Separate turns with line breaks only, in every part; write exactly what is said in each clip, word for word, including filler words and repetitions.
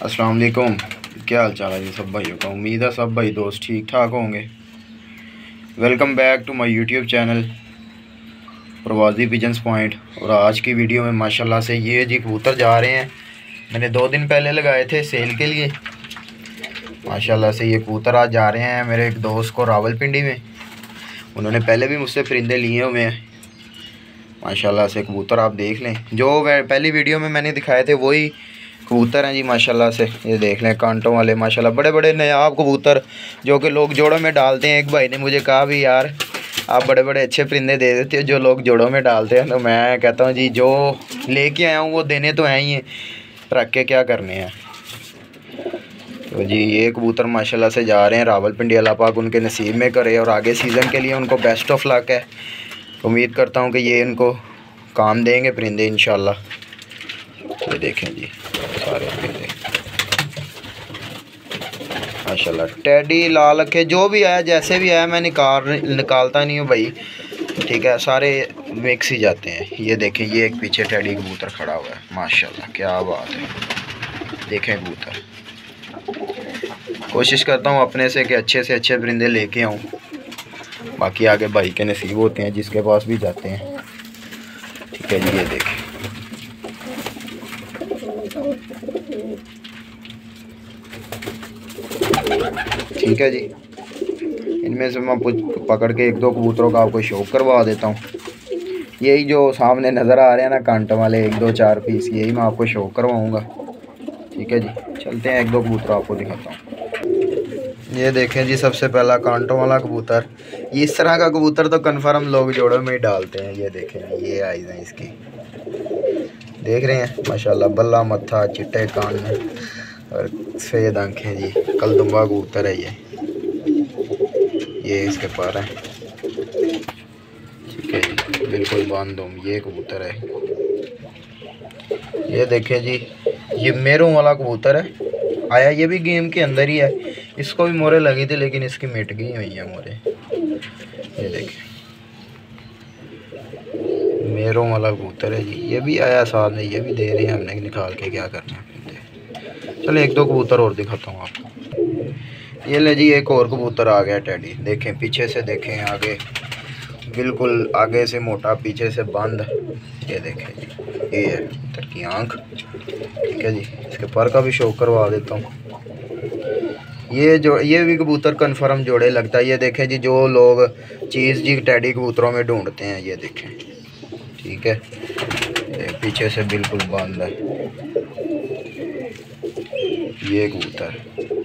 अस्सलाम वालेकुम। क्या हाल चाल है जी सब भाइयों का। उम्मीद है सब भाई दोस्त ठीक ठाक होंगे। Welcome back to my YouTube channel प्रवासी पिजन्स पॉइंट। और आज की वीडियो में माशाल्लाह से ये जी कबूतर जा रहे हैं। मैंने दो दिन पहले लगाए थे सेल के लिए। माशाल्लाह से ये कबूतर आज जा रहे हैं मेरे एक दोस्त को रावलपिंडी में। उन्होंने पहले भी मुझसे परिंदे लिए हुए हैं। माशाल्लाह से कबूतर आप देख लें, जो पहली वीडियो में मैंने दिखाए थे वही कबूतर हैं जी। माशाल्लाह से ये देख लें कांटों वाले, माशाल्लाह बड़े बड़े नायाब कबूतर जो कि लोग जोड़ों में डालते हैं। एक भाई ने मुझे कहा भी यार आप बड़े बड़े अच्छे परिंदे दे देते हो जो लोग जोड़ों में डालते हैं। तो मैं कहता हूँ जी जो लेके आया हूँ वो देने तो हैं ही हैं, रख के क्या करने हैं। तो जी ये कबूतर माशाल्लाह से जा रहे हैं रावलपिंडी। अल्लाह पाक उनके नसीब में करे और आगे सीज़न के लिए उनको बेस्ट ऑफ लक है। उम्मीद करता हूँ कि ये इनको काम देंगे परिंदे इंशाल्लाह। ये देखें जी सारे परिंदे माशाल्लाह। टेडी लाल अखे जो भी आया जैसे भी आया मैं निकाल निकालता नहीं हूँ भाई, ठीक है, सारे मिक्स ही जाते हैं। ये देखें ये एक पीछे टेडी कबूतर खड़ा हुआ है माशाल्लाह, क्या बात है। देखें कबूतर, कोशिश करता हूँ अपने से कि अच्छे से अच्छे परिंदे लेके आऊँ, बाकी आगे भाई के नसीब होते हैं जिसके पास भी जाते हैं। ठीक है जी ये देखें ठीक है जी। इनमें से मैं पकड़ के एक दो कबूतरों का आपको शौक करवा देता हूँ। यही जो सामने नज़र आ रहे हैं ना कांटों वाले एक दो चार पीस, यही मैं आपको शौक करवाऊँगा। ठीक है जी, चलते हैं एक दो कबूतर आपको दिखाता हूँ। ये देखें जी सबसे पहला कांटों वाला कबूतर। इस तरह का कबूतर तो कन्फर्म लोग जोड़ों में ही डालते हैं। ये देखें ये आइज़ हैं इसकी, देख रहे हैं माशाल्लाह, बल्ला मत्था चिट्टे कान में और सफ़ेद आँखें जी। कलदुम्बा कबूतर है ये ये इसके पर है। ठीक है जी बिल्कुल बांधुम ये कबूतर है। ये देखें जी ये मेरों वाला कबूतर है, आया ये भी गेम के अंदर ही है। इसको भी मोरे लगी थी लेकिन इसकी मिट गई हुई है मोरे। ये देखें मेरों वाला कबूतर है जी, ये भी आया साथ में, ये भी दे रहे हैं हमने निकाल के, क्या करना है। चलो एक दो कबूतर और दिखाता हूँ आपको। ये ले जी एक और कबूतर आ गया टेडी। देखें पीछे से, देखें आगे, बिल्कुल आगे से मोटा पीछे से बंद। ये देखें जी ये है कबूतर की आँख। ठीक है जी, इसके पर का भी शौक करवा देता हूँ। ये जो ये भी कबूतर कन्फर्म जोड़े लगता है। ये देखें जी जो लोग चीज़ जी टेडी कबूतरों में ढूंढते हैं, ये देखें। ठीक है ये पीछे से बिल्कुल बंद है ये कबूतर।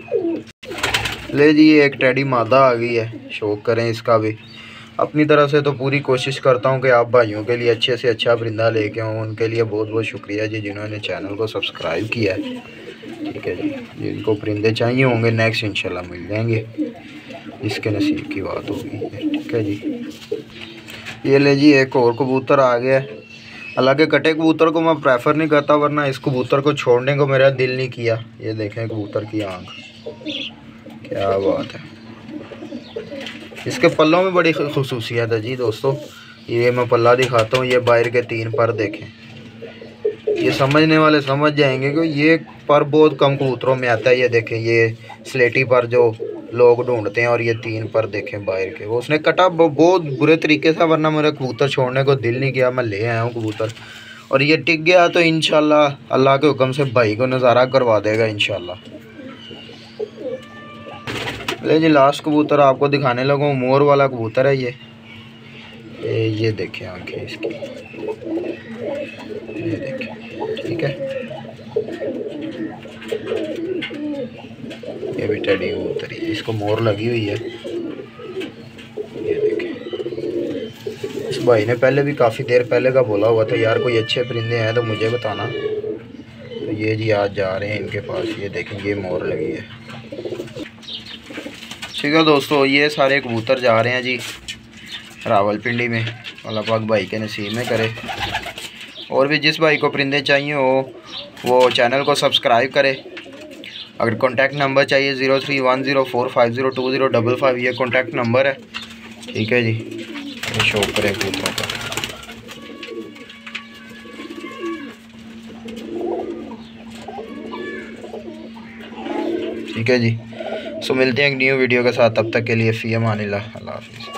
ले जी ये एक टेडी मादा आ गई है, शौक करें इसका भी। अपनी तरफ से तो पूरी कोशिश करता हूँ कि आप भाइयों के लिए अच्छे से अच्छा परिंदा लेके आऊँ। उनके लिए बहुत बहुत शुक्रिया जी जिन्होंने चैनल को सब्सक्राइब किया है। ठीक है जी, जिनको परिंदे चाहिए होंगे नेक्स्ट इंशाल्लाह मिल जाएंगे, इसके नसीब की बात होगी। ठीक है जी, ये ले जी एक और कबूतर आ गया। हालांकि कटे कबूतर को मैं प्रेफर नहीं करता, वरना इस कबूतर को छोड़ने को मेरा दिल नहीं किया। ये देखें कबूतर की आँख, क्या बात है। इसके पल्लों में बड़ी खुसूसियत है जी दोस्तों। ये मैं पल्ला दिखाता हूँ, ये बाहर के तीन पर देखें। ये समझने वाले समझ जाएंगे कि ये पर बहुत कम कबूतरों में आता है। ये देखें ये स्लेटी पर जो लोग ढूंढते हैं, और ये तीन पर देखें बाहर के। वो उसने कटा बहुत बुरे तरीके से, वरना मेरा कबूतर छोड़ने को दिल नहीं किया। मैं ले आया हूँ कबूतर और ये टिक गया तो इंशाल्लाह अल्लाह के हुक्म से भाई को नज़ारा करवा देगा इंशाल्लाह। ले जी लास्ट कबूतर आपको दिखाने लगा, मोर वाला कबूतर है ये। ये ये देखें आंखें इसकी, ये देखें। ठीक है ये भी टेडी कबूतर है, इसको मोर लगी हुई है। ये देखें इस भाई ने पहले भी काफ़ी देर पहले का बोला हुआ था यार कोई अच्छे परिंदे हैं तो मुझे बताना। तो ये जी आज जा रहे हैं इनके पास। ये देखें ये मोर लगी है। ठीक है दोस्तों, ये सारे कबूतर जा रहे हैं जी रावलपिंडी में। अल्लाह पाक भाई के नसीब में करे। और भी जिस भाई को परिंदे चाहिए हो वो चैनल को सब्सक्राइब करे। अगर कॉन्टैक्ट नंबर चाहिए zero three one zero four five zero two zero double five, ये कॉन्टैक्ट नंबर है। ठीक है जी, ये शौक करें कबूतरों का। ठीक है जी। सो मिलते हैं एक न्यू वीडियो के साथ, तब तक के लिए फ़ी अमान अल्लाह, अल्लाह हाफ़िज़।